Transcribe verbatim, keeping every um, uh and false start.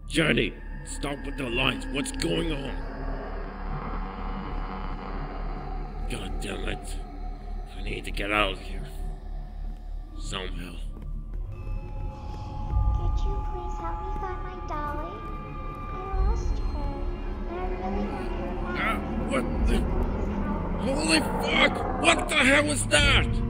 Jenny, stop with the lights. What's going on? God damn it. I need to get out of here. Somehow. Could you please help me find my dolly? I lost her, and I really want her back. Ah, what the? Holy fuck! What the hell is that?